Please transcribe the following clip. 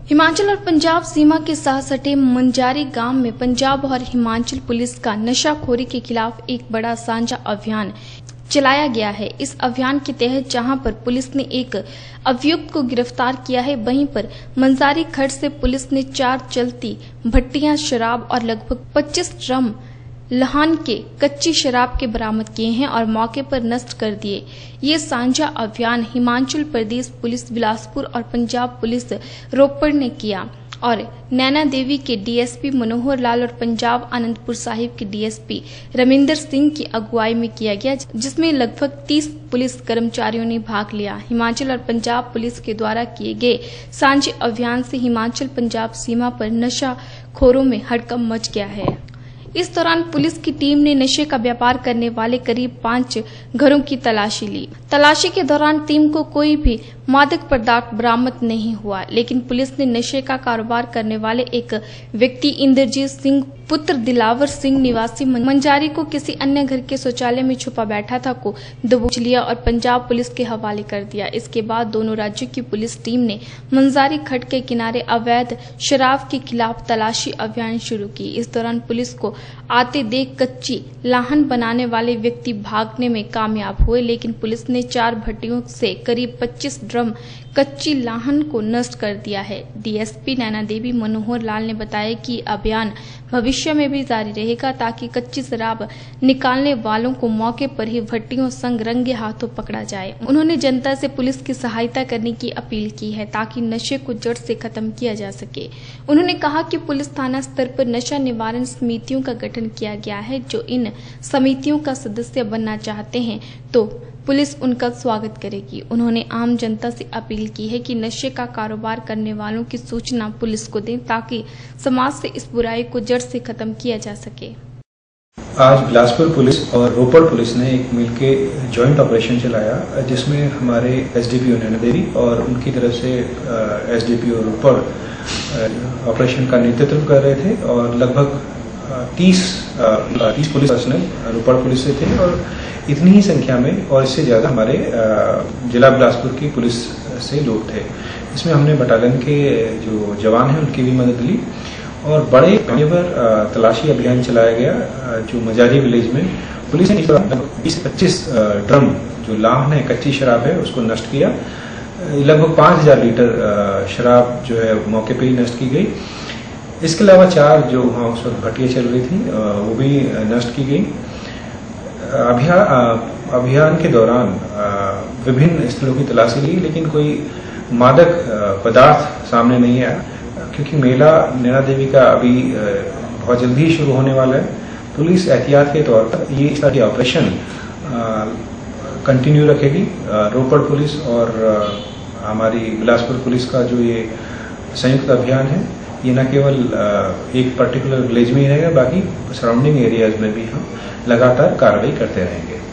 हिमाचल और पंजाब सीमा के साथ सटे मंजारी गांव में पंजाब और हिमाचल पुलिस का नशाखोरी के खिलाफ एक बड़ा साझा अभियान चलाया गया है। इस अभियान के तहत जहां पर पुलिस ने एक अभियुक्त को गिरफ्तार किया है, वहीं पर मंजारी खड्ड से पुलिस ने 4 चलती भट्टियां शराब और लगभग 25 ड्रम लाहन के कच्ची शराब के बरामद किए हैं और मौके पर नष्ट कर दिए। ये साझा अभियान हिमाचल प्रदेश पुलिस बिलासपुर और पंजाब पुलिस रोपड़ ने किया और नैना देवी के डीएसपी मनोहर लाल और पंजाब आनंदपुर साहिब के डीएसपी रमिंदर सिंह की अगुवाई में किया गया, जिसमें लगभग 30 पुलिस कर्मचारियों ने भाग लिया। हिमाचल और पंजाब पुलिस के द्वारा किए गए साझे अभियान से हिमाचल पंजाब सीमा पर नशाखोरों में हड़कंप मच गया है। इस दौरान पुलिस की टीम ने नशे का व्यापार करने वाले करीब 5 घरों की तलाशी ली। तलाशी के दौरान टीम को कोई भी मादक पदार्थ बरामद नहीं हुआ, लेकिन पुलिस ने नशे का कारोबार करने वाले एक व्यक्ति इंद्रजीत सिंह पुत्र दिलावर सिंह निवासी मंजारी को किसी अन्य घर के शौचालय में छुपा बैठा था को दबोच लिया और पंजाब पुलिस के हवाले कर दिया। इसके बाद दोनों राज्यों की पुलिस टीम ने मंजारी खड्ड के किनारे अवैध शराब के खिलाफ तलाशी अभियान शुरू की। इस दौरान पुलिस को आते देख कच्ची लाहन बनाने वाले व्यक्ति भागने में कामयाब हुए, लेकिन पुलिस ने 4 भट्टियों से करीब 25 ड्रम कच्ची लाहन को नष्ट कर दिया है। डीएसपी नैना देवी मनोहर लाल ने बताया कि अभियान भविष्य में भी जारी रहेगा ताकि कच्ची शराब निकालने वालों को मौके पर ही भट्टियों संग रंगे हाथों पकड़ा जाए। उन्होंने जनता से पुलिस की सहायता करने की अपील की है ताकि नशे को जड़ से खत्म किया जा सके। उन्होंने कहा कि पुलिस थाना स्तर पर नशा निवारण समितियों का गठन किया गया है। जो इन समितियों का सदस्य बनना चाहते हैं तो पुलिस उनका स्वागत करेगी। उन्होंने आम जनता से अपील की है कि नशे का कारोबार करने वालों की सूचना पुलिस को दें ताकि समाज से इस बुराई को जड़ से खत्म किया जा सके। आज बिलासपुर पुलिस और रोपड़ पुलिस ने एक मिलके जॉइंट ऑपरेशन चलाया, जिसमें हमारे एसडीपीओ नैना देवी और उनकी तरफ से एसडीपीओ रोपड़ ऑपरेशन का नेतृत्व कर रहे थे और लगभग 30 पुलिस पर्सनल रोपड़ पुलिस से थे और इतनी ही संख्या में और इससे ज्यादा हमारे जिला बिलासपुर की पुलिस से लोग थे। इसमें हमने बटालियन के जो जवान हैं उनकी भी मदद ली और बड़े पैमाने पर तलाशी अभियान चलाया गया। जो मजारी विलेज में पुलिस ने 20-25 ड्रम जो लाहन है कच्ची शराब है उसको नष्ट किया। लगभग 5000 लीटर शराब जो है मौके पर ही नष्ट की गई। इसके अलावा 4 जो वहाँ उस वक्त भट्टियां चल रही थी वो भी नष्ट की गई। अभियान के दौरान विभिन्न स्थलों की तलाशी ली, लेकिन कोई मादक पदार्थ सामने नहीं आया, क्योंकि मेला नैना देवी का अभी बहुत जल्दी ही शुरू होने वाला है। पुलिस एहतियात के तौर पर ये इस तरह की ऑपरेशन कंटिन्यू रखेगी। रोपड़ पुलिस और हमारी बिलासपुर पुलिस का जो ये संयुक्त अभियान है ये न केवल एक पर्टिकुलर विलेज में ही रहेगा, बाकी सराउंडिंग एरियाज में भी हम लगातार कार्रवाई करते रहेंगे।